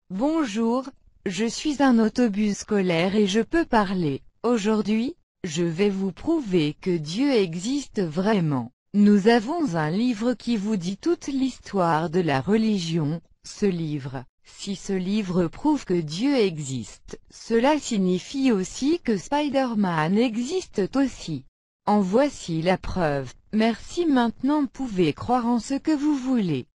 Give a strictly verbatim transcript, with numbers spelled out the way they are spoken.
Bonjour, je suis un autobus scolaire et je peux parler. Aujourd'hui, je vais vous prouver que Dieu existe vraiment. Nous avons un livre qui vous dit toute l'histoire de la religion, ce livre. Si ce livre prouve que Dieu existe, cela signifie aussi que Spider-Man existe aussi. En voici la preuve. Merci. Maintenant pouvez croire en ce que vous voulez.